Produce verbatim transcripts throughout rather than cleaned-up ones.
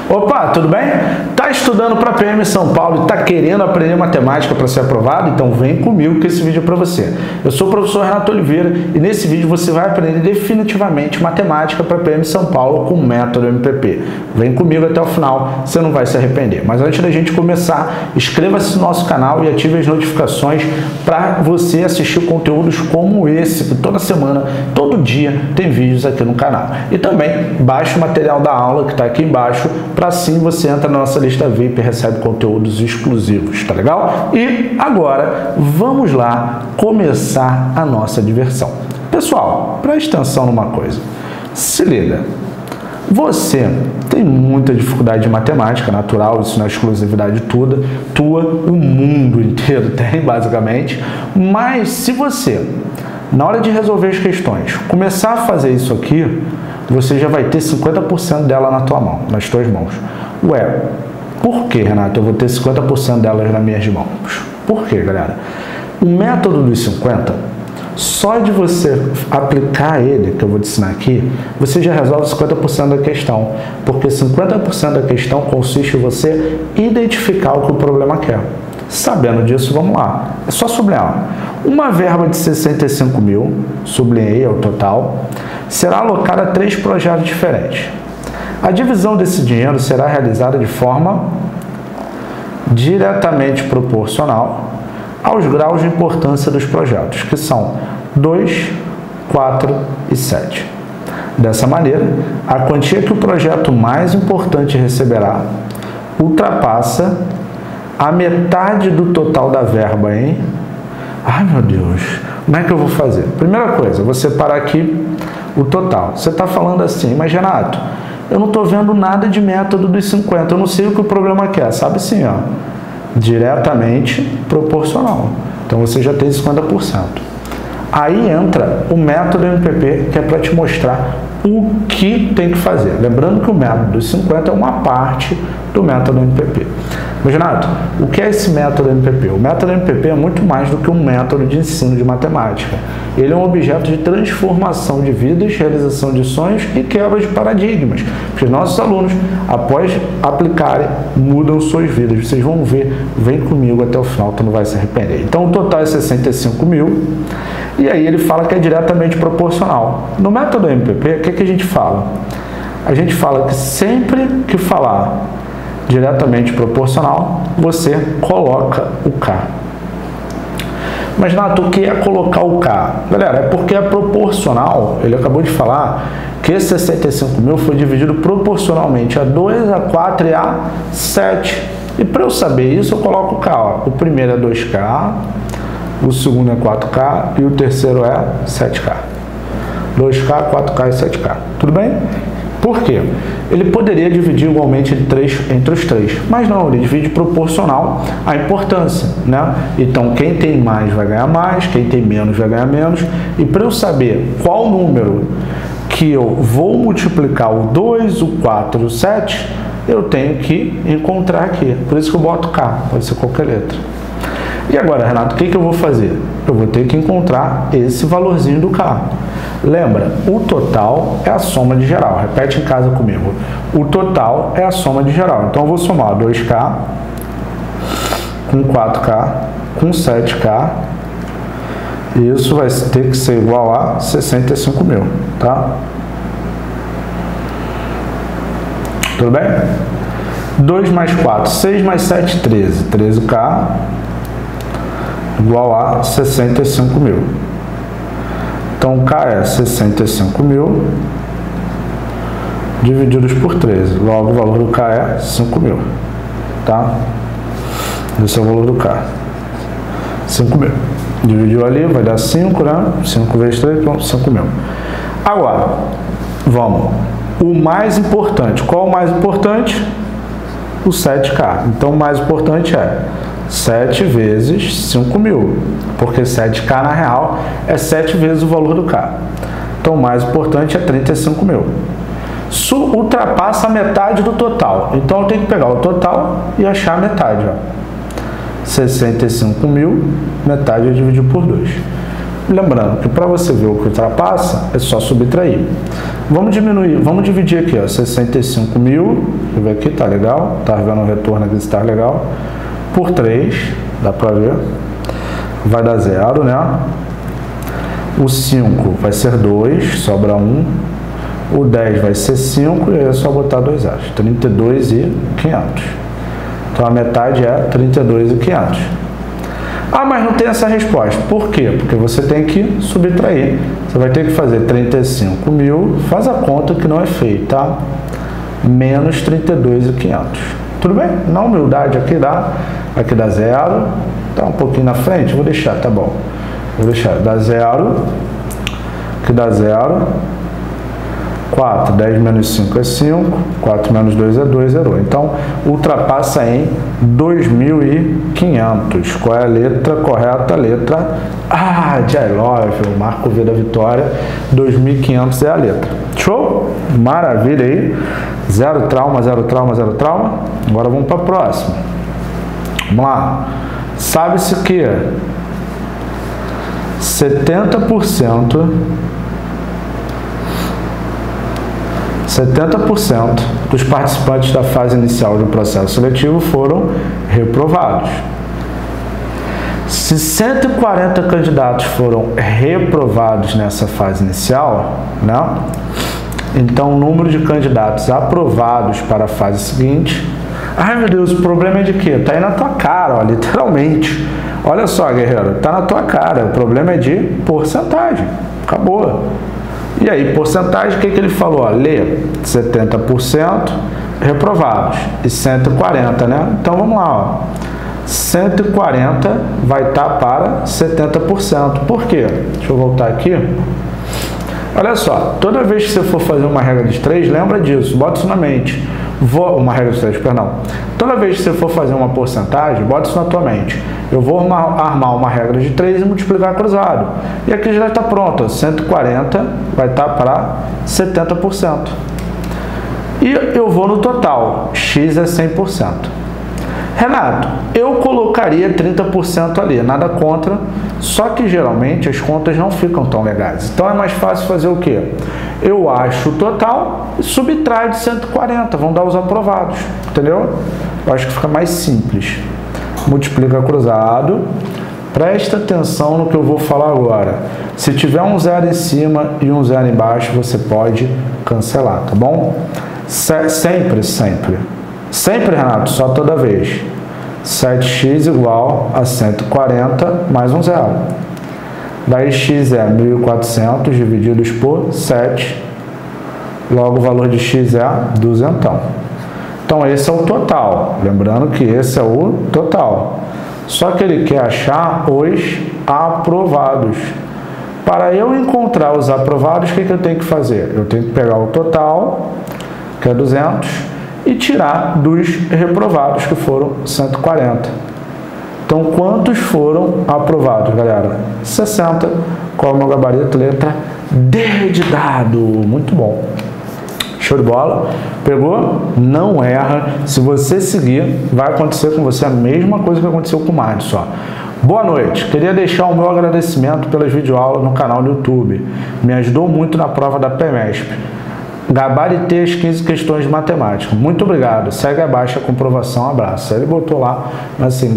Opa, tudo bem? Tá estudando para P M São Paulo e tá querendo aprender matemática para ser aprovado? Então vem comigo que esse vídeo é para você. Eu sou o professor Renato Oliveira e nesse vídeo você vai aprender definitivamente matemática para P M São Paulo com o método M P P. Vem comigo até o final, você não vai se arrepender. Mas antes da gente começar, inscreva-se no nosso canal e ative as notificações para você assistir conteúdos como esse, que toda semana, todo dia tem vídeos aqui no canal. E também baixe o material da aula que está aqui embaixo, para assim você entra na nossa lista V I P e recebe conteúdos exclusivos, tá legal? E agora, vamos lá começar a nossa diversão. Pessoal, preste atenção numa coisa. Se liga. Você tem muita dificuldade de matemática, natural, isso não é exclusividade toda, tua, o mundo inteiro tem, basicamente. Mas se você, na hora de resolver as questões, começar a fazer isso aqui, você já vai ter cinquenta por cento dela na tua mão, nas tuas mãos. Ué, por que, Renato, eu vou ter cinquenta por cento delas nas minhas mãos? Por quê, galera? O método dos cinquenta, só de você aplicar ele, que eu vou te ensinar aqui, você já resolve cinquenta por cento da questão, porque cinquenta por cento da questão consiste em você identificar o que o problema quer. Sabendo disso, vamos lá. É só sublinhar. Uma verba de sessenta e cinco mil, sublinhei, é o total, será alocada a três projetos diferentes. A divisão desse dinheiro será realizada de forma diretamente proporcional aos graus de importância dos projetos, que são dois, quatro e sete. Dessa maneira, a quantia que o projeto mais importante receberá ultrapassa a metade do total da verba em... Ai, meu Deus, como é que eu vou fazer? Primeira coisa, vou separar aqui o total. Você está falando assim, mas Renato, eu não estou vendo nada de método dos cinquenta, eu não sei o que o problema quer. Sabe sim, ó, diretamente proporcional. Então você já tem cinquenta por cento. Aí entra o método M P P, que é para te mostrar o que tem que fazer. Lembrando que o método dos cinquenta é uma parte do método M P P. Mas, Renato, o que é esse método M P P? O método M P P é muito mais do que um método de ensino de matemática. Ele é um objeto de transformação de vidas, realização de sonhos e quebra de paradigmas. Porque nossos alunos, após aplicarem, mudam suas vidas. Vocês vão ver, vem comigo até o final, tu não vai se arrepender. Então, o total é sessenta e cinco mil. E aí ele fala que é diretamente proporcional. No método M P P, o que, que a gente fala? A gente fala que sempre que falar diretamente proporcional, você coloca o K. Mas, Nato, o que é colocar o K? Galera, é porque é proporcional. Ele acabou de falar que esse sessenta e cinco mil foi dividido proporcionalmente a dois, a quatro e a sete. E para eu saber isso, eu coloco o K. Ó. O primeiro é dois K, o segundo é quatro K e o terceiro é sete K. dois K, quatro K e sete K. Tudo bem? Por quê? Ele poderia dividir igualmente entre, três, entre os três, mas não, ele divide proporcional à importância, né? Então, quem tem mais vai ganhar mais, quem tem menos vai ganhar menos. E para eu saber qual número que eu vou multiplicar o dois, o quatro e o sete, eu tenho que encontrar aqui. Por isso que eu boto K, pode ser qualquer letra. E agora, Renato, o que, que eu vou fazer? Eu vou ter que encontrar esse valorzinho do K. Lembra, o total é a soma de geral. Repete em casa comigo. O total é a soma de geral. Então, eu vou somar dois K com quatro K com sete K. E isso vai ter que ser igual a sessenta e cinco mil, tá? Tudo bem? dois mais quatro, seis mais sete, treze. treze K igual a sessenta e cinco mil. Então, K é sessenta e cinco mil divididos por treze. Logo, o valor do K é cinco mil. Tá? Esse é o valor do K. cinco mil. Dividiu ali, vai dar cinco, né? cinco vezes três, pronto, cinco mil. Agora, vamos. O mais importante. Qual o mais importante? O sete K. Então, o mais importante é sete vezes cinco mil, porque sete K na real é sete vezes o valor do K. Então, o mais importante é trinta e cinco mil. Isso ultrapassa a metade do total. Então, eu tenho que pegar o total e achar a metade. Ó. sessenta e cinco mil, metade eu dividi por dois. lembrando que para você ver o que ultrapassa, é só subtrair. Vamos diminuir, vamos dividir aqui, ó, sessenta e cinco mil, deixa eu ver aqui, tá legal, tá vendo o retorno aqui, está legal, por três, dá para ver, vai dar zero, né? O cinco vai ser dois, sobra um, o dez vai ser cinco, e aí é só botar dois zeros, trinta e dois mil e quinhentos. Então a metade é trinta e dois mil e quinhentos. Ah, mas não tem essa resposta. Por quê? Porque você tem que subtrair. Você vai ter que fazer trinta e cinco mil, faz a conta que não é feita, tá? Menos trinta e dois mil e quinhentos. Tudo bem? Na humildade aqui dá, aqui dá zero, tá um pouquinho na frente, vou deixar, tá bom. Vou deixar, dá zero, aqui dá zero, quatro, dez menos cinco é cinco, quatro menos dois é dois, zerou. Então, ultrapassa em dois mil e quinhentos. Qual é a letra correta? A letra A de I love, o Marco V da vitória, dois mil e quinhentos é a letra. Show? Maravilha aí. Zero trauma, zero trauma, zero trauma. Agora vamos para a próxima. Vamos lá. Sabe-se que setenta por cento setenta por cento dos participantes da fase inicial do processo seletivo foram reprovados. Se cento e quarenta candidatos foram reprovados nessa fase inicial, né? Então o número de candidatos aprovados para a fase seguinte... Ai meu Deus, o problema é de quê? Tá aí na tua cara, ó, literalmente. Olha só, guerreiro, tá na tua cara. O problema é de porcentagem. Acabou. E aí, porcentagem, o que, que ele falou? Ó, lê, setenta por cento reprovados e cento e quarenta, né? Então, vamos lá, ó. cento e quarenta vai estar para setenta por cento. Por quê? Deixa eu voltar aqui. Olha só, toda vez que você for fazer uma regra de três, lembra disso, bota isso na mente. Vou, uma regra de três, perdão. Toda vez que você for fazer uma porcentagem, bota isso na tua mente. Eu vou armar, armar uma regra de três e multiplicar cruzado. E aqui já está pronto. cento e quarenta vai estar para setenta por cento. E eu vou no total. X é cem por cento. Renato, eu colocaria trinta por cento ali, nada contra, só que geralmente as contas não ficam tão legais. Então é mais fácil fazer o quê? Eu acho o total e subtrai de cento e quarenta, vão dar os aprovados, entendeu? Eu acho que fica mais simples. Multiplica cruzado, presta atenção no que eu vou falar agora. Se tiver um zero em cima e um zero embaixo, você pode cancelar, tá bom? Se sempre, sempre. Sempre, Renato, só toda vez. sete x igual a cento e quarenta mais um zero. Daí x é mil e quatrocentos divididos por sete. Logo o valor de x é duzentão. Então esse é o total. Lembrando que esse é o total. Só que ele quer achar os aprovados. Para eu encontrar os aprovados, o que, que eu tenho que fazer? Eu tenho que pegar o total, que é duzentos, e tirar dos reprovados, que foram cento e quarenta. Então, quantos foram aprovados, galera? sessenta. Qual é o meu gabarito? Letra D de dado. Muito bom. Show de bola. Pegou? Não erra. Se você seguir, vai acontecer com você a mesma coisa que aconteceu com o Madison. Boa noite. Queria deixar o meu agradecimento pelas videoaulas no canal do YouTube. Me ajudou muito na prova da PEMESP. Gabaritei as quinze questões de matemática. Muito obrigado. Segue abaixo a comprovação. Abraço. Ele botou lá, mas assim,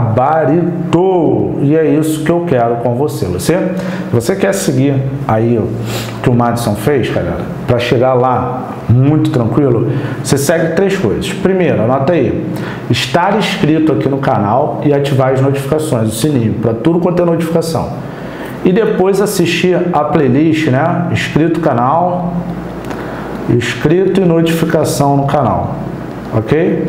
gabaritou. E é isso que eu quero com você. Você, você quer seguir aí o que o Madison fez, galera? Para chegar lá muito tranquilo, você segue três coisas. Primeiro, anota aí. Estar inscrito aqui no canal e ativar as notificações, o sininho, para tudo quanto é notificação. E depois assistir a playlist, né? Inscrito no canal... inscrito e notificação no canal, ok?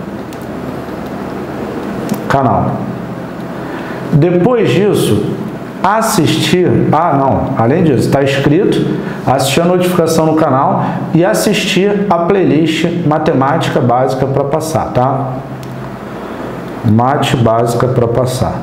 Canal. Depois disso, assistir, ah não, além disso, está inscrito, assistir a notificação no canal e assistir a playlist Matemática Básica para passar, tá? Mate Básica para passar.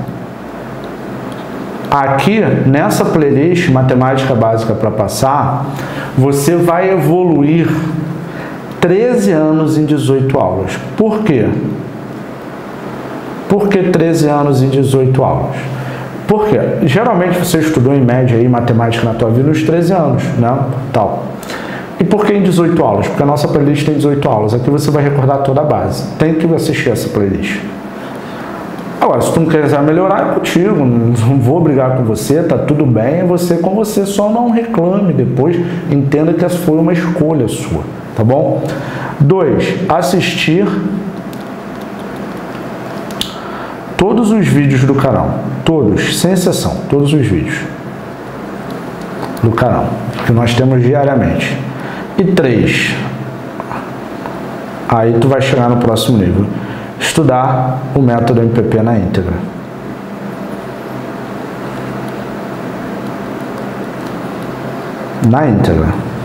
Aqui, nessa playlist Matemática Básica para passar, você vai evoluir treze anos em dezoito aulas. Por quê? Por que treze anos em dezoito aulas? Por quê? Geralmente você estudou em média aí matemática na tua vida nos treze anos, né? Tal. E por que em dezoito aulas? Porque a nossa playlist tem dezoito aulas. Aqui você vai recordar toda a base. Tem que assistir essa playlist. Agora, se tu não quiser melhorar, é contigo. Não vou brigar com você, tá tudo bem, é você com você. Só não reclame depois. Entenda que essa foi uma escolha sua, tá bom? Dois, assistir todos os vídeos do canal. Todos, sem exceção, todos os vídeos do canal que nós temos diariamente. E três, aí tu vai chegar no próximo nível, estudar o método M P P na íntegra. Na íntegra.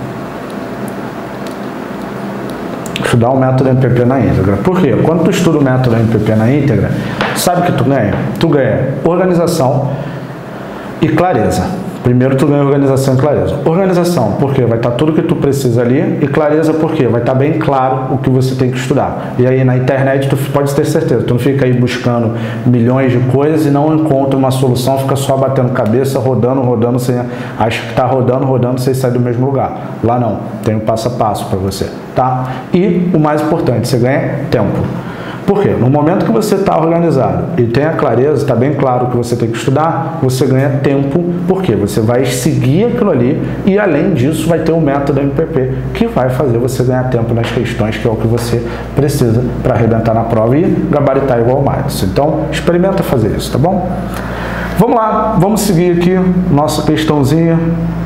Estudar o método M P P na íntegra. Por quê? Quando tu estuda o método M P P na íntegra, sabe o que tu ganha? Tu ganha organização e clareza. Primeiro tu ganha organização e clareza. Organização, porque vai estar tudo que tu precisa ali, e clareza porque vai estar bem claro o que você tem que estudar. E aí na internet tu pode ter certeza, tu não fica aí buscando milhões de coisas e não encontra uma solução, fica só batendo cabeça, rodando, rodando, sem, acha que está rodando, rodando, sem sair do mesmo lugar. Lá não, tem um passo a passo para você, tá? E o mais importante, você ganha tempo. Por quê? No momento que você está organizado e tem a clareza, está bem claro o que você tem que estudar, você ganha tempo, porque você vai seguir aquilo ali e, além disso, vai ter um método M P P que vai fazer você ganhar tempo nas questões, que é o que você precisa para arrebentar na prova e gabaritar igual o Max. Então, experimenta fazer isso, tá bom? Vamos lá, vamos seguir aqui nossa questãozinha.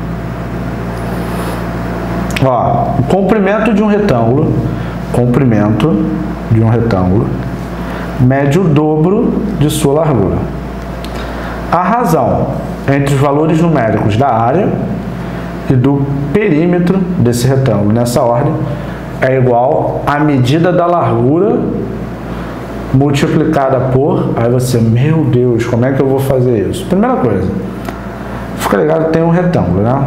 Ó, o comprimento de um retângulo, comprimento de um retângulo mede o dobro de sua largura. A razão entre os valores numéricos da área e do perímetro desse retângulo, nessa ordem, é igual à medida da largura multiplicada por... Aí você, meu Deus, como é que eu vou fazer isso? Primeira coisa, fica ligado que tem um retângulo, né?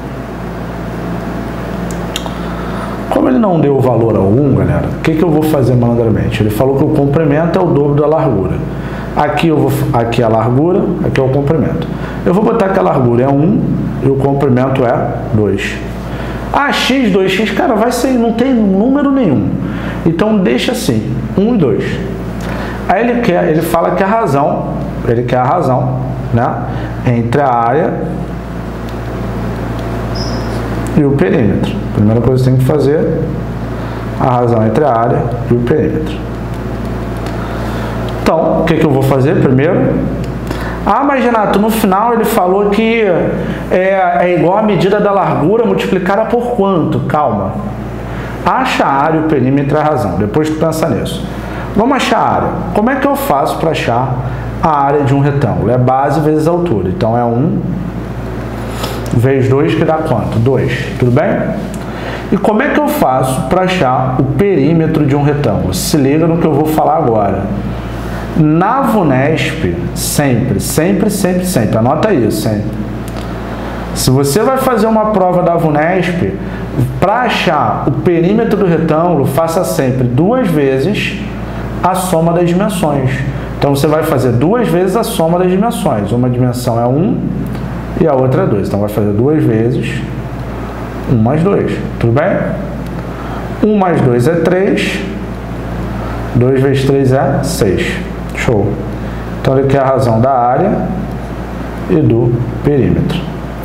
Como ele não deu valor algum, galera, o que, que eu vou fazer malandramente? Ele falou que o comprimento é o dobro da largura. Aqui, eu vou, aqui é a largura, aqui é o comprimento. Eu vou botar que a largura é um e o comprimento é dois. Ah, x, dois x, cara, vai ser, não tem número nenhum. Então, deixa assim, um e dois. Aí ele, quer, ele fala que a razão, ele quer a razão, né, entre a área e o perímetro. Primeira coisa que você tem que fazer, a razão entre a área e o perímetro. Então, o que, que eu vou fazer primeiro? Ah, mas Renato, no final ele falou que é, é igual a medida da largura multiplicada por quanto? Calma. Acha a área e o perímetro e a razão. Depois tu pensa nisso. Vamos achar a área. Como é que eu faço para achar a área de um retângulo? É base vezes altura. Então, é um vezes dois, que dá quanto? dois. Tudo bem? E como é que eu faço para achar o perímetro de um retângulo? Se liga no que eu vou falar agora. Na VUNESP, sempre, sempre, sempre, sempre, anota isso, sempre. Se você vai fazer uma prova da VUNESP, para achar o perímetro do retângulo, faça sempre duas vezes a soma das dimensões. Então, você vai fazer duas vezes a soma das dimensões. Uma dimensão é um e a outra é dois. Então, vai fazer duas vezes um mais dois. Tudo bem? um mais dois é três. dois vezes três é seis. Show. Então, ele quer a razão da área e do perímetro.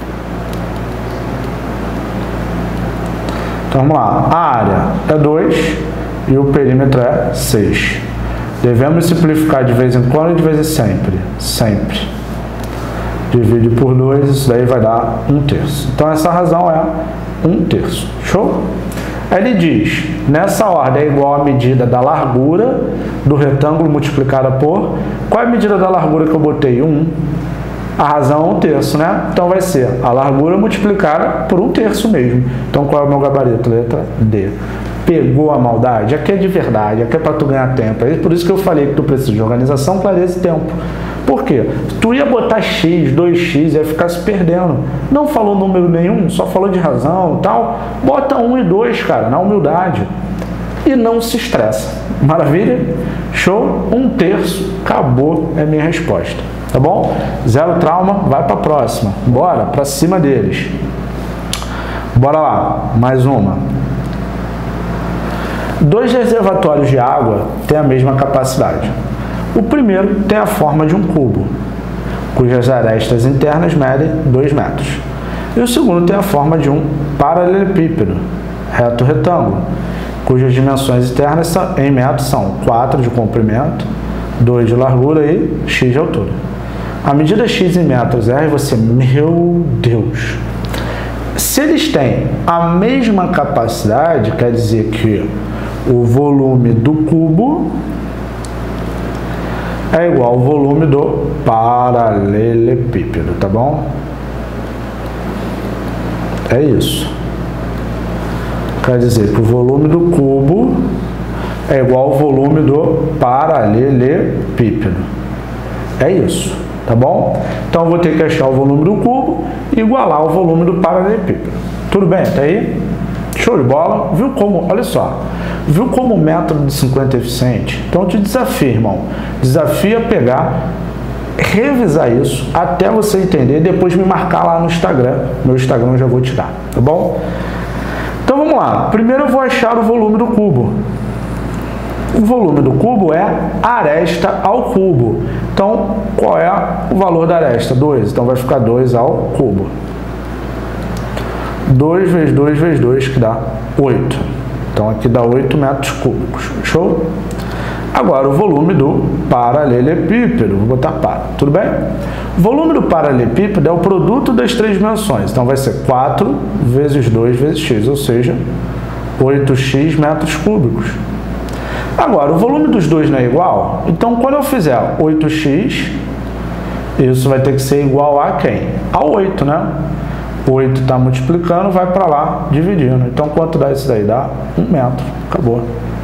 Então, vamos lá. A área é dois e o perímetro é seis. Devemos simplificar de vez em quando e de vez em sempre. Sempre. Divide por dois, isso daí vai dar um terço. Então, essa razão é um terço. Show? Ele diz, nessa ordem é igual à medida da largura do retângulo multiplicada por... Qual é a medida da largura que eu botei? um. A razão é um terço, né? Então, vai ser a largura multiplicada por um terço mesmo. Então, qual é o meu gabarito? Letra D. Pegou a maldade? Aqui é de verdade, aqui é para tu ganhar tempo. É por isso que eu falei que tu precisa de organização, clareza e tempo. Por quê? Tu ia botar x, dois x, ia ficar se perdendo. Não falou número nenhum, só falou de razão e tal. Bota um e dois, cara, na humildade. E não se estressa. Maravilha? Show? Um terço. Acabou, é a minha resposta. Tá bom? Zero trauma, vai para a próxima. Bora, para cima deles. Bora lá, mais uma. Dois reservatórios de água têm a mesma capacidade. O primeiro tem a forma de um cubo, cujas arestas internas medem dois metros. E o segundo tem a forma de um paralelepípedo, reto retângulo, cujas dimensões internas são, em metros são quatro de comprimento, dois de largura e x de altura. A medida x em metros é, você, meu Deus, se eles têm a mesma capacidade, quer dizer que o volume do cubo é igual ao volume do paralelepípedo, tá bom? É isso. Quer dizer que o volume do cubo é igual ao volume do paralelepípedo. É isso, tá bom? Então, eu vou ter que achar o volume do cubo e igualar o volume do paralelepípedo. Tudo bem até aí? Show de bola? Viu como, olha só, viu como o método de cinquenta é eficiente? Então, eu te desafio, irmão. Desafio a pegar, revisar isso até você entender e depois me marcar lá no Instagram. Meu Instagram eu já vou te dar, tá bom? Então, vamos lá. Primeiro eu vou achar o volume do cubo. O volume do cubo é aresta ao cubo. Então, qual é o valor da aresta? dois. Então, vai ficar dois ao cubo. dois vezes dois vezes dois, que dá oito. Então, aqui dá oito metros cúbicos. Show? Agora, o volume do paralelepípedo. Vou botar para. Tudo bem? O volume do paralelepípedo é o produto das três dimensões. Então, vai ser quatro vezes dois vezes x, ou seja, oito x metros cúbicos. Agora, o volume dos dois não é igual? Então, quando eu fizer oito x, isso vai ter que ser igual a quem? A oito, né? oito está multiplicando, vai para lá, dividindo. Então, quanto dá isso daí? Dá um metro. Acabou.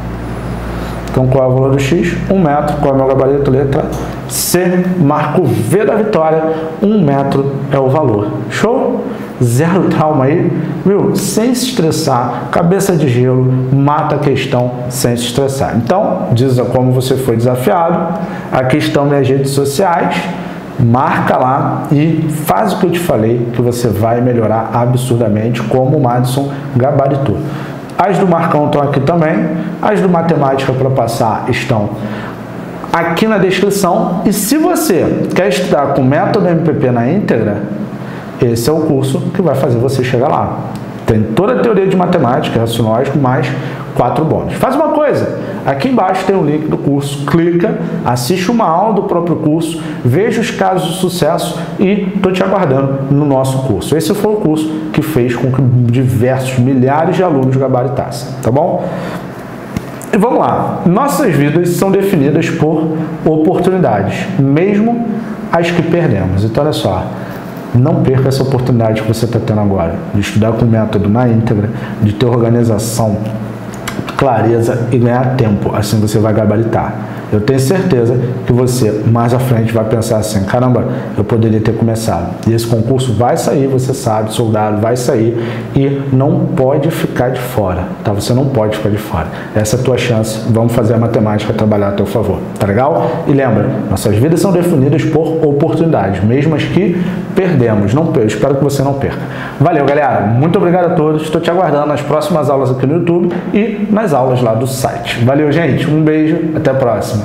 Então, qual é o valor do x? um metro. Qual é o meu gabarito? Letra C. Marco V da vitória. um metro é o valor. Show? Zero trauma aí, viu? Sem se estressar, cabeça de gelo, mata a questão sem se estressar. Então, diz como você foi desafiado. Aqui estão minhas redes sociais. Marca lá e faz o que eu te falei, que você vai melhorar absurdamente, como o Madison gabaritou. As do Marcão estão aqui também. As do Matemática para passar estão aqui na descrição. E se você quer estudar com o método M P P na íntegra, esse é o curso que vai fazer você chegar lá. Tem toda a teoria de matemática, raciocínio, mais quatro bônus. Faz uma coisa, aqui embaixo tem o link do curso, clica, assiste uma aula do próprio curso, veja os casos de sucesso e estou te aguardando no nosso curso. Esse foi o curso que fez com que diversos, milhares de alunos gabaritassem, tá bom? E vamos lá, nossas vidas são definidas por oportunidades, mesmo as que perdemos. Então, olha só, não perca essa oportunidade que você está tendo agora, de estudar com o método na íntegra, de ter organização, clareza e ganhar tempo, assim você vai gabaritar. Eu tenho certeza que você, mais à frente, vai pensar assim, caramba, eu poderia ter começado. E esse concurso vai sair, você sabe, soldado, vai sair e não pode ficar de fora, tá? Você não pode ficar de fora. Essa é a tua chance, vamos fazer a matemática trabalhar a teu favor, tá legal? E lembra, nossas vidas são definidas por oportunidades, mesmo as que perdemos. Não perca, espero que você não perca. Valeu, galera, muito obrigado a todos, estou te aguardando nas próximas aulas aqui no YouTube e nas aulas lá do site. Valeu, gente, um beijo, até a próxima.